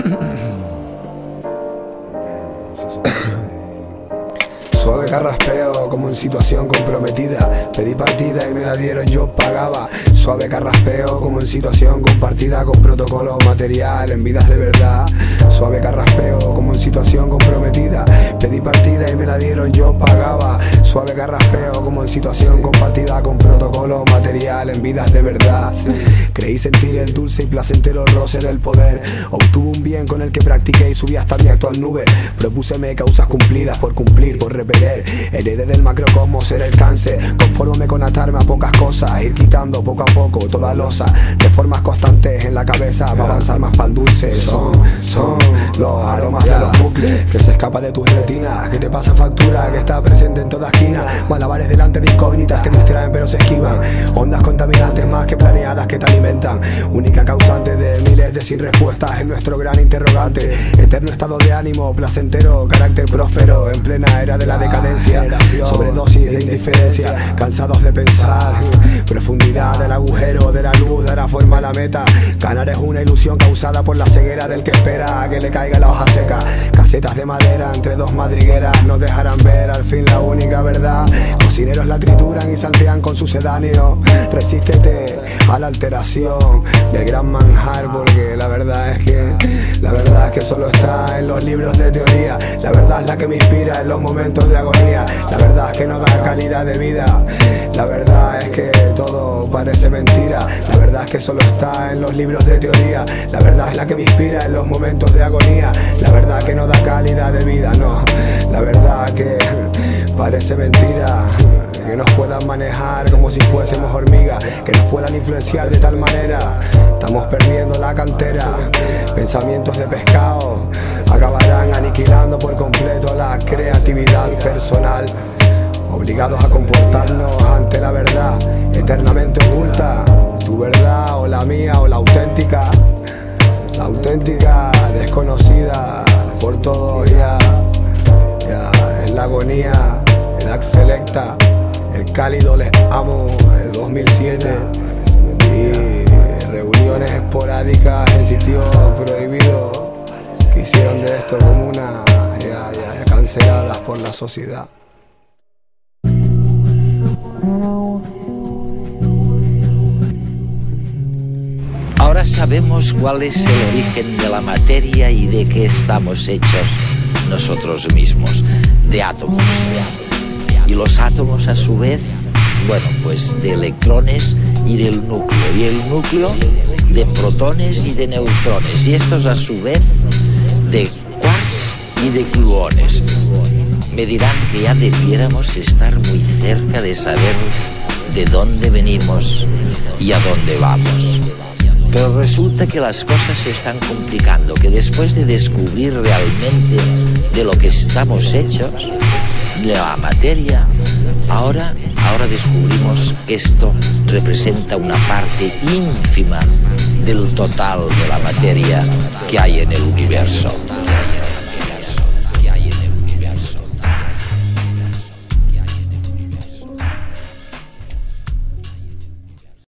Suave carraspeo como en situación comprometida. Pedí partida y me la dieron, yo pagaba. Suave carraspeo como en situación compartida, con protocolo material en vidas de verdad. Suave carraspeo como en situación comprometida. Pedí partida y me la dieron, yo pagaba. Suave carraspeo como en situación compartida, con protocolo material en vidas de verdad. Creí sentir el dulce y placentero roce del poder. Obtuve un bien con el que practiqué y subí hasta mi actual nube. Propúseme causas cumplidas por cumplir, por repeler. Heredé del macrocosmos ser el cáncer. Confórmame con atarme a pocas cosas, ir quitando poco a poco toda losa. Reformas constantes en la cabeza para avanzar más pa'l dulce. Son los aromas de los bucles que se escapa de tus retinas, que te pasa factura, que está presente en toda esquina. Malabares delante de incógnitas que distraen pero se esquivan. Ondas contaminantes más que planeadas que te alimentan. Única causante de miles de sin respuestas en nuestro gran interrogante. Eterno estado de ánimo placentero, carácter próspero en plena era de la decadencia. Sobredosis de indiferencia, cansados de pensar. Profundidad del agujero de la luz dará forma a la meta. Ganar es una ilusión causada por la ceguera del que espera a que le caiga la hoja seca. Casetas de madera entre dos madrigueras nos dejarán ver al fin la única verdad. Cocineros la trituran y saltean con sucedáneo. Resístete a la alteración del gran manjar, porque la verdad es que solo está en los libros de teoría. La verdad es la que me inspira en los momentos de agonía. La verdad es que no da calidad de vida. La verdad es que todo parece mentira. La verdad es que solo está en los libros de teoría. La verdad es la que me inspira en los momentos de agonía. La verdad que no da calidad de vida, no. La verdad que parece mentira. Que nos puedan manejar como si fuésemos hormigas, que nos puedan influenciar de tal manera. Estamos perdiendo la cantera. Pensamientos de pescado acabarán aniquilando por completo la creatividad personal. Obligados a comportarnos ante la verdad eternamente oculta. Tu verdad o la mía o la auténtica. La auténtica desconocida por todos ya en la agonía. Edad selecta, el cálido les amo de 2007 y reuniones esporádicas en sitios prohibidos que hicieron de esto como una ya canceladas por la sociedad. Ahora sabemos cuál es el origen de la materia y de qué estamos hechos nosotros mismos, de átomos. Y los átomos a su vez, bueno, pues de electrones y del núcleo. Y el núcleo de protones y de neutrones. Y estos a su vez de quarks y de gluones. Me dirán que ya debiéramos estar muy cerca de saber de dónde venimos y a dónde vamos. Pero resulta que las cosas se están complicando, que después de descubrir realmente de lo que estamos hechos, de la materia, ahora descubrimos que esto representa una parte ínfima del total de la materia que hay en el universo.